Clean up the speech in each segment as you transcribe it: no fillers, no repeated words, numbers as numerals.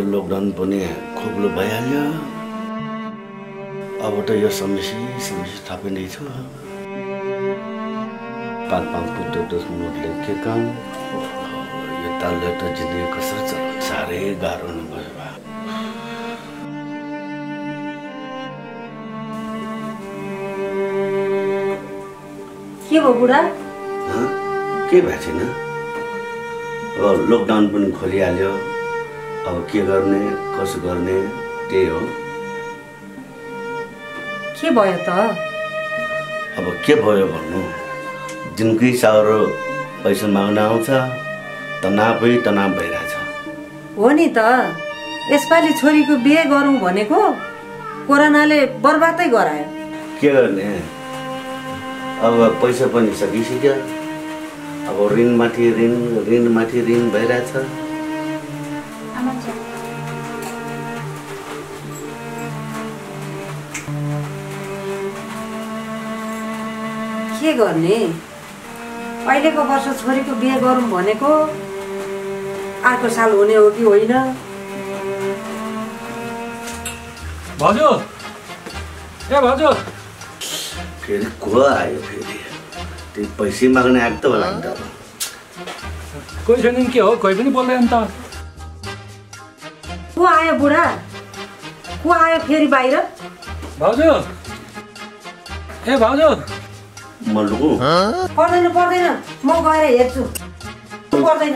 यो लकडाउन पनि खोक्लो भइहाल्यो अब त यो समस्या थपिँदै छु 5 पुट्टो दस नोटले के काम यो तालले त जिन्दगी कसरी चलाउनु साह्रै गाह्रो हुनुभयो बा के भयो बुढा के भएको छैन अब लकडाउन पनि खोलिहाल्यो अब के गर्ने कसो गर्ने त्यही हो के भयो त अब के भयो भन्नु दिनकै सारो पैसा माग्न आउँछ तनावै तनाव भइरहेछ हो नि त यसपालि छोरीको बिहे गरौँ भनेको कोरोनाले बर्बादै गरायो के गर्ने अब पैसा पनि सकिसक्यो अब ऋणमाथि ऋण भइरहेछ के गर्ने अहिलेको वर्ष छोरीको बिहे गरौँ भनेको अर्को साल हुने हो कि होइन भाउजू ए भाउजू फेरि को आयो फेरि त्यो पैसै माग्ने आएको त होला नि त कोही छैन के हो कोही पनि बोल्दैन त को आयो बुढा को आयो फेरि बाहिर भाउजू ए भाउजू म लुकु पर्दैन म गएर हेर्छु पर्दैन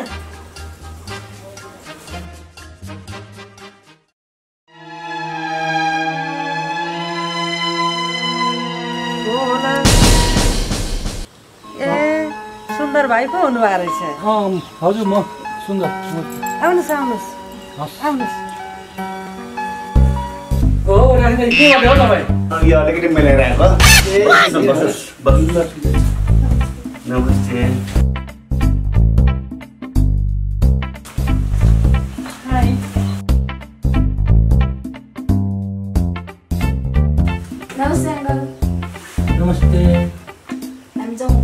सुन्दर भाइ पो हुनुभएको रहेछ हजुर म सुन्दर आउनुहोस् हो राखेँ के गर्दै हो तपाईँ यो अलिकति मिलाइरहेको नमस्ते नमस्ते अङ्कल नमस्ते हामी जाउँ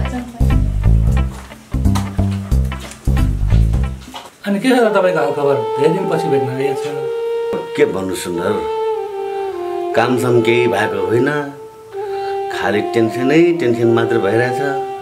अनि के छ त तपाईँको हालखबर धेरै दिनपछि भेट्न आएको छ के भन्नु सुन्दर कामसाम केही भएको होइन खालि टेन्सन मात्र भइरहेछ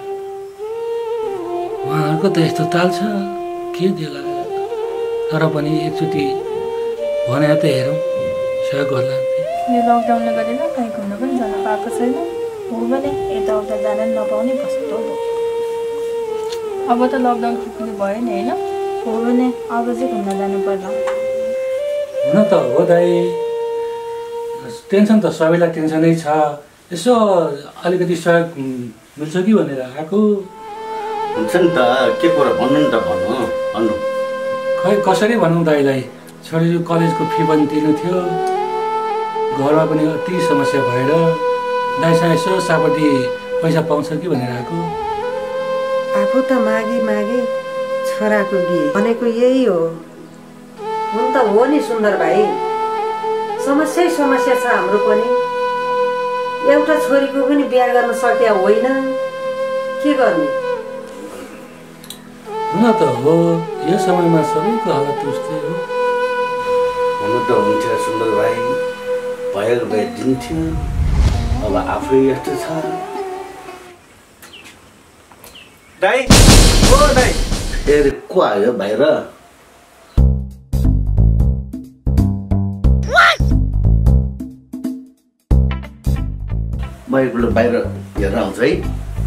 उहाँहरूको त यस्तो ताल छ के देला तर पनि एकचोटि भनेर त हेरौँ सहयोग गर्ला यो लकडाउनले गरेर कहीँ घुम्न पनि जान पाएको छैन हो भने यताउता जान नपाउने कस्तो भयो अब त लकडाउन पुग्नु भयो नि होइन हो भने अब चाहिँ घुम्न जानु पर्ला हुन त हो दाइ टेन्सन त सबैलाई टेन्सनै छ यसो अलिकति सहयोग मिल्छ कि भनेर आएको हुन्छ नि त के कुरा भन्नु नि त भन्नु खै कसरी भनौँ दाइलाई छोरीको कलेजको फी पनि तिर्नु थियो घरमा पनि अति समस्या भएर दाइसँग यसो सापट्टि पैसा पाउँछ कि भनेर आएको आफू त मागी छोराको बिहे भनेको यही हो हुन त हो नि सुन्दर भाइ समस्या छ हाम्रो पनि एउटा छोरीको पनि बिहा गर्न सकिया होइन के गर्ने हुन त हो यो समयमा सबैको हालत उस्तै हो हुन त हुन्थ्यो सुन्दर भाइ भएको भए दिन्थ्यो अब आफै यस्तो छ दाइ ओ दाइ फेरि को आयो बाहिर म एकपल्ट बाहिर हेरेर आउँछु है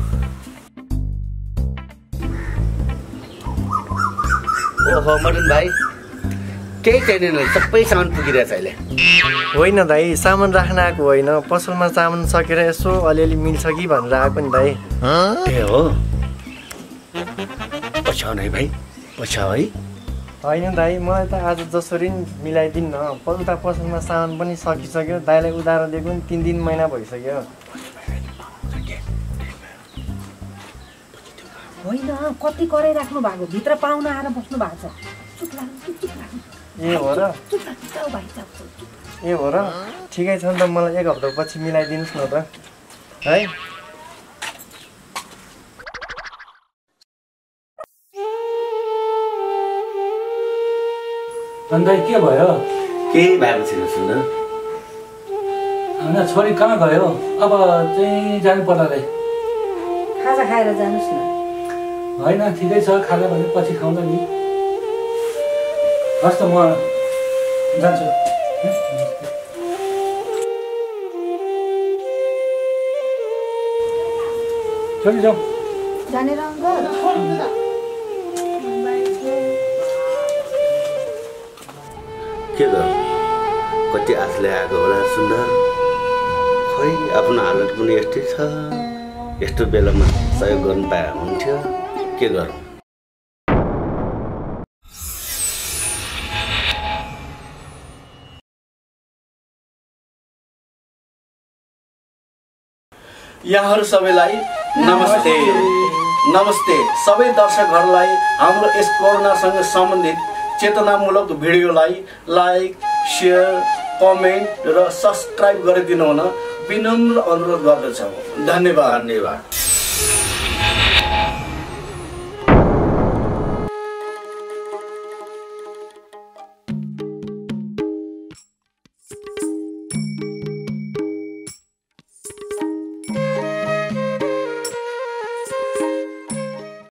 ओहो मदन भाइ केही चाहिँदैन सबै सामान पुगिरहेछ अहिले होइन दाइ सामान राख्न आएको होइन पसलमा सामान सकेर यसो अलिअलि मिल्छ कि भनेर आएको नि दाइ त्यही हो पछ्याउ है भाइ पछ्याउ है होइन दाइ मलाई त आज जसरी नि मिलाइदिनु न उता पसलमा सामान पनि सकिसक्यो दाइलाई उधारो दिएको नि 3 महिना भइसक्यो होइन कति कराइराख्नु भएको भित्र पाहुना आएर बस्नु भएको छ चुप लाग्नु ए हो र ठिकै छ नि त मलाई 1 हप्ता पछि मिलाइदिनुहोस् न त है अन्त के भयो? केही भएको छैन सुन्दर। होइन छोरी कहाँ गयो? अब चाहिँ जानु पर्ला रे। खाजा खाएर जानुहोस् न। होइन ठिकै छ, खाजा भने पछि खाउँला नि। हस् त म जान्छु। छोरी जाऊ। जाने र अङ्कल? के गर्नु, कति आशले आएको होला सुन्दर। खै आफ्नो हालत पनि यस्तै छ। यस्तो बेलामा सहयोग गर्नु पाए हुन्थ्यो। के गर्नु? यहाँहरू सबैलाई नमस्ते। नमस्ते सबै दर्शकहरूलाई हाम्रो यस कोरोनासँग सम्बन्धित चेतनामूलक भिडियोलाई लाइक, शेयर, कमेन्ट र सब्सक्राइब गरिदिनु हुन विनम्र अनुरोध गर्दछौँ। धन्यवाद।